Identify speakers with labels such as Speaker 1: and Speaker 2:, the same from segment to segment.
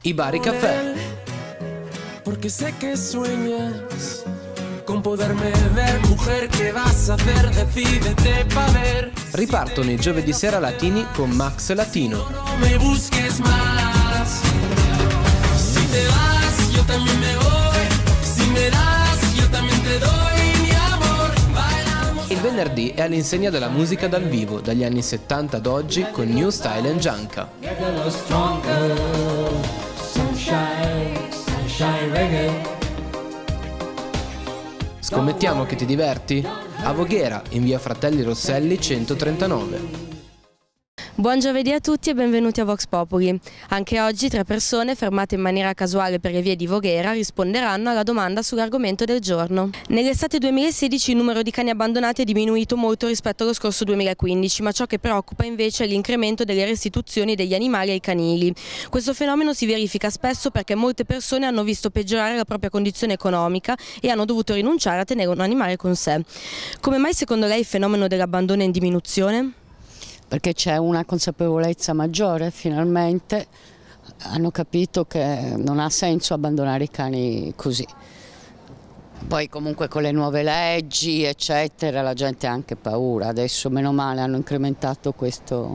Speaker 1: I Bari Caffè.
Speaker 2: Porque sé que sueñas con poderme ver, mujer, ¿qué vas a hacer? Decídete pa' ver.
Speaker 1: Ripartono i giovedì sera latini con Max Latino.
Speaker 2: No me busques más. Si te vas, yo también me voy. Si me das, yo también te doy mi amor. Bailamos.
Speaker 1: Il venerdì è all'insegna della musica dal vivo, dagli anni 70 ad oggi, con New Style and Gianca. Scommettiamo che ti diverti? A Voghera, in via Fratelli Rosselli 139.
Speaker 3: Buon giovedì a tutti e benvenuti a Vox Populi. Anche oggi 3 persone fermate in maniera casuale per le vie di Voghera risponderanno alla domanda sull'argomento del giorno. Nell'estate 2016 il numero di cani abbandonati è diminuito molto rispetto allo scorso 2015, ma ciò che preoccupa invece è l'incremento delle restituzioni degli animali ai canili. Questo fenomeno si verifica spesso perché molte persone hanno visto peggiorare la propria condizione economica e hanno dovuto rinunciare a tenere un animale con sé. Come mai secondo lei il fenomeno dell'abbandono è in diminuzione?
Speaker 4: Perché c'è una consapevolezza maggiore, finalmente hanno capito che non ha senso abbandonare i cani così. Poi comunque con le nuove leggi eccetera la gente ha anche paura, adesso meno male hanno incrementato questa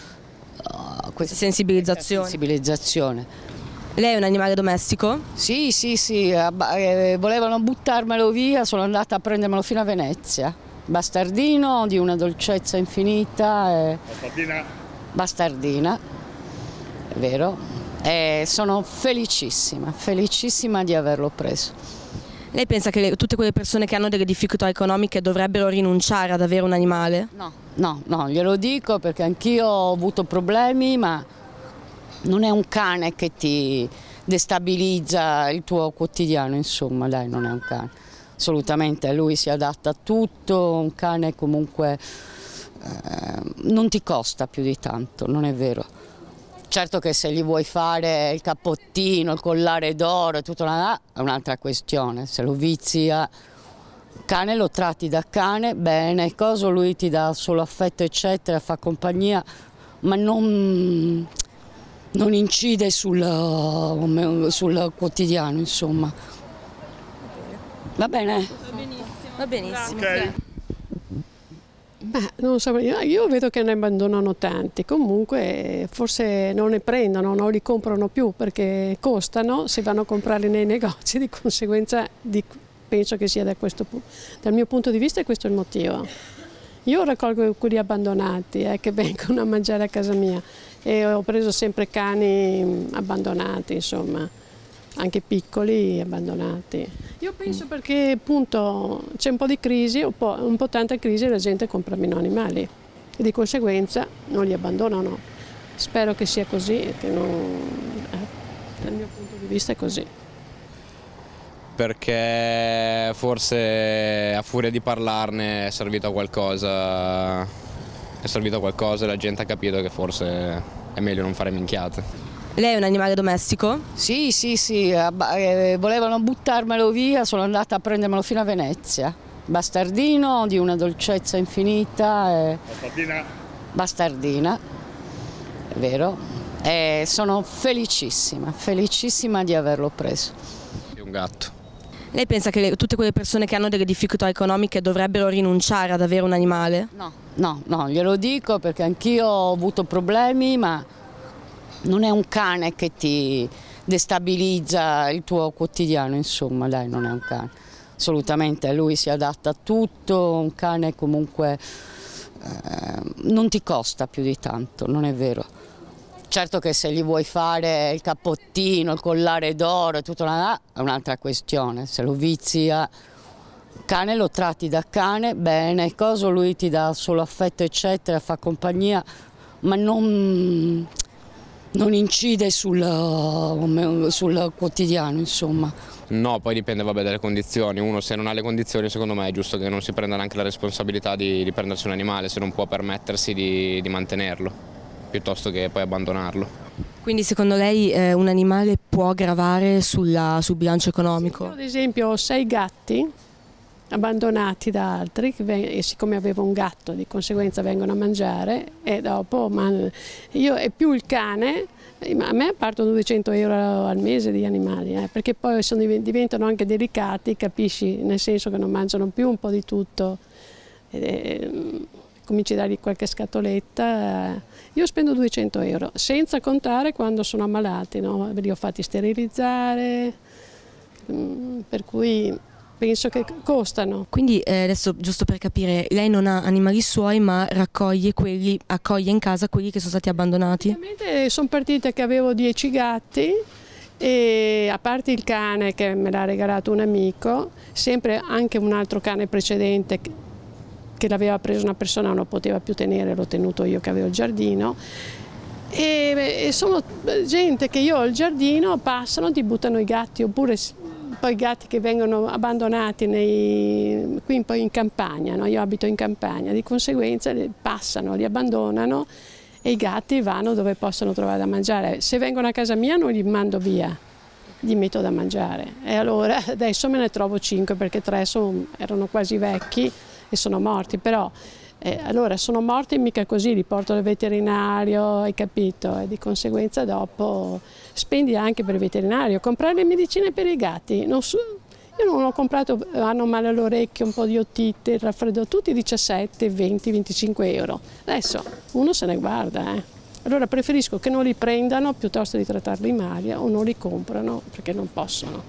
Speaker 4: sensibilizzazione.
Speaker 3: Lei è un animale domestico?
Speaker 4: Sì, volevano buttarmelo via, sono andata a prendermelo fino a Venezia. Bastardino di una dolcezza infinita. Bastardina, è vero. E sono felicissima di averlo preso.
Speaker 3: Lei pensa che tutte quelle persone che hanno delle difficoltà economiche dovrebbero rinunciare ad avere un animale?
Speaker 4: No, glielo dico perché anch'io ho avuto problemi, ma non è un cane che ti destabilizza il tuo quotidiano, insomma, dai, non è un cane. Assolutamente, lui si adatta a tutto, un cane comunque non ti costa più di tanto, non è vero. Certo che se gli vuoi fare il cappottino, il collare d'oro, è un'altra questione, se lo vizi il cane lo tratti da cane, bene, lui ti dà solo affetto eccetera, fa compagnia, ma non incide sul quotidiano, insomma. Va bene?
Speaker 3: Va benissimo.
Speaker 5: Okay. Non so, io vedo che ne abbandonano tanti, comunque forse non ne prendono, non li comprano più perché costano, si vanno a comprarli nei negozi, di conseguenza penso che sia dal mio punto di vista questo è il motivo. Io raccolgo quelli abbandonati che vengono a mangiare a casa mia e ho preso sempre cani abbandonati, insomma. Anche piccoli abbandonati. Io penso perché appunto c'è un po' di crisi, un po' tanta crisi e la gente compra meno animali e di conseguenza non li abbandonano. Spero che sia così, che dal mio punto di vista è così.
Speaker 6: Perché forse a furia di parlarne è servito a qualcosa e la gente ha capito che forse è meglio non fare minchiate.
Speaker 3: Lei è un animale domestico?
Speaker 4: Sì, volevano buttarmelo via, sono andata a prendermelo fino a Venezia. Bastardino di una dolcezza infinita. Bastardina, è vero. E sono felicissima di averlo preso.
Speaker 6: È un gatto.
Speaker 3: Lei pensa che tutte quelle persone che hanno delle difficoltà economiche dovrebbero rinunciare ad avere un animale?
Speaker 4: No, glielo dico perché anch'io ho avuto problemi, ma non è un cane che ti destabilizza il tuo quotidiano, insomma, dai, non è un cane. Assolutamente, lui si adatta a tutto, un cane comunque non ti costa più di tanto, non è vero. Certo che se gli vuoi fare il cappottino, il collare d'oro, è un'altra questione, se lo vizi il cane lo tratti da cane, bene, lui ti dà solo affetto eccetera, fa compagnia, ma non incide sul quotidiano, insomma.
Speaker 6: No, poi dipende dalle condizioni. Uno se non ha le condizioni secondo me è giusto che non si prenda neanche la responsabilità di prendersi un animale se non può permettersi di mantenerlo, piuttosto che poi abbandonarlo.
Speaker 3: Quindi secondo lei un animale può gravare sul bilancio economico?
Speaker 5: Io ad esempio ho 6 gatti abbandonati da altri e siccome avevo un gatto di conseguenza vengono a mangiare e dopo è più il cane Ma a me partono 200 euro al mese di animali, perché poi diventano anche delicati, capisci? Nel senso che non mangiano più un po' di tutto. Cominci a dargli qualche scatoletta. Io spendo 200 euro, senza contare quando sono ammalati, no? Li ho fatti sterilizzare, per cui penso che costano.
Speaker 3: Quindi adesso, giusto per capire, lei non ha animali suoi ma accoglie in casa quelli che sono stati abbandonati?
Speaker 5: Ovviamente sono partita che avevo 10 gatti e a parte il cane che me l'ha regalato un amico, sempre anche un altro cane precedente che l'aveva preso una persona, non lo poteva più tenere, l'ho tenuto io che avevo il giardino. E sono gente che io ho il giardino, passano, ti buttano i gatti, oppure poi i gatti che vengono abbandonati qui poi in campagna, no? Io abito in campagna, di conseguenza passano, li abbandonano e i gatti vanno dove possono trovare da mangiare. Se vengono a casa mia non li mando via, gli metto da mangiare. E allora adesso me ne trovo 5 perché 3 erano quasi vecchi e sono morti, però allora sono morti mica così, li porto al veterinario, hai capito? E di conseguenza dopo spendi anche per il veterinario. Comprare le medicine per i gatti, io non ho comprato, hanno male all'orecchio, un po' di otite, il raffreddore, tutti 17, 20, 25 euro. Adesso uno se ne guarda, Allora preferisco che non li prendano piuttosto di trattarli male o non li comprano perché non possono.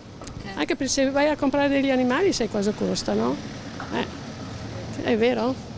Speaker 5: Anche perché se vai a comprare degli animali sai cosa costano? È vero?